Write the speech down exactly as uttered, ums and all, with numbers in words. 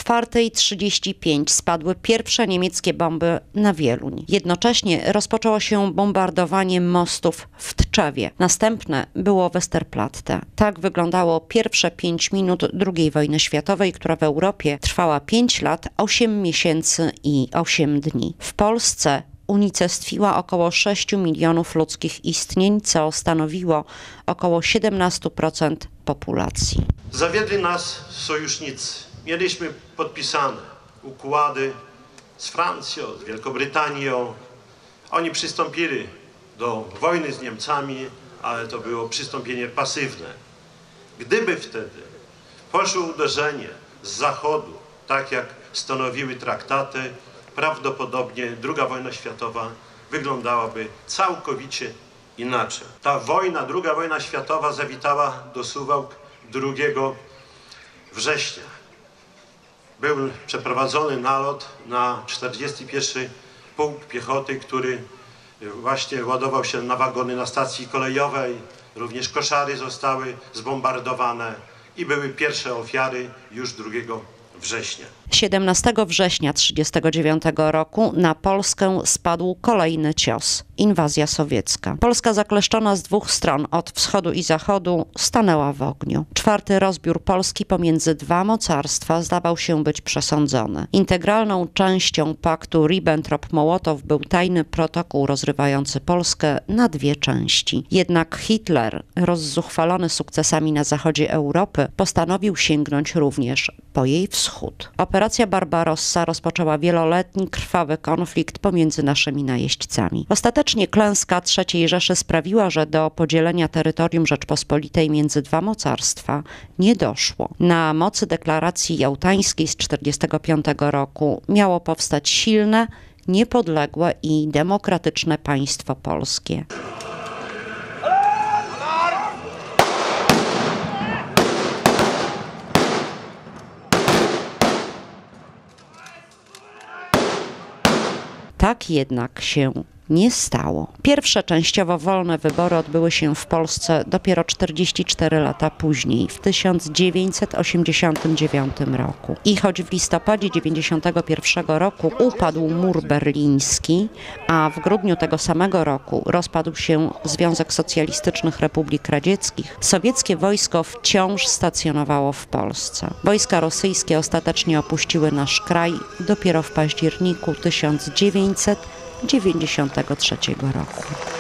czwartej trzydzieści pięć spadły pierwsze niemieckie bomby na Wieluń. Jednocześnie rozpoczęło się bombardowanie mostów w Tczewie. Następne było Westerplatte. Tak wyglądało pierwsze pięć minut drugiej wojny światowej, która w Europie trwała pięć lat, osiem miesięcy i osiem dni. W Polsce unicestwiła około sześciu milionów ludzkich istnień, co stanowiło około siedemnaście procent populacji. Zawiedli nas sojusznicy. Mieliśmy podpisane układy z Francją, z Wielką Brytanią. Oni przystąpili do wojny z Niemcami, ale to było przystąpienie pasywne. Gdyby wtedy poszło uderzenie z zachodu, tak jak stanowiły traktaty, prawdopodobnie druga wojna światowa wyglądałaby całkowicie inaczej. Ta wojna, druga wojna światowa zawitała do Suwałk drugiego września. Był przeprowadzony nalot na czterdziesty pierwszy Pułk Piechoty, który właśnie ładował się na wagony na stacji kolejowej. Również koszary zostały zbombardowane i były pierwsze ofiary już drugiego września. siedemnastego września tysiąc dziewięćset trzydziestego dziewiątego roku na Polskę spadł kolejny cios – inwazja sowiecka. Polska zakleszczona z dwóch stron, od wschodu i zachodu, stanęła w ogniu. Czwarty rozbiór Polski pomiędzy dwa mocarstwa zdawał się być przesądzony. Integralną częścią paktu Ribbentrop-Mołotow był tajny protokół rozrywający Polskę na dwie części. Jednak Hitler, rozzuchwalony sukcesami na zachodzie Europy, postanowił sięgnąć również po jej wschód. Operacja Barbarossa rozpoczęła wieloletni, krwawy konflikt pomiędzy naszymi najeźdźcami. Ostatecznie klęska trzeciej Rzeszy sprawiła, że do podzielenia terytorium Rzeczpospolitej między dwa mocarstwa nie doszło. Na mocy deklaracji jałtańskiej z tysiąc dziewięćset czterdziestego piątego roku miało powstać silne, niepodległe i demokratyczne państwo polskie. Tak jednak się nie stało. Pierwsze częściowo wolne wybory odbyły się w Polsce dopiero czterdzieści cztery lata później, w tysiąc dziewięćset osiemdziesiątym dziewiątym roku. I choć w listopadzie dziewięćdziesiątego pierwszego roku upadł mur berliński, a w grudniu tego samego roku rozpadł się Związek Socjalistycznych Republik Radzieckich, sowieckie wojsko wciąż stacjonowało w Polsce. Wojska rosyjskie ostatecznie opuściły nasz kraj dopiero w październiku tysiąc dziewięćset dziewięćdziesiątego trzeciego roku.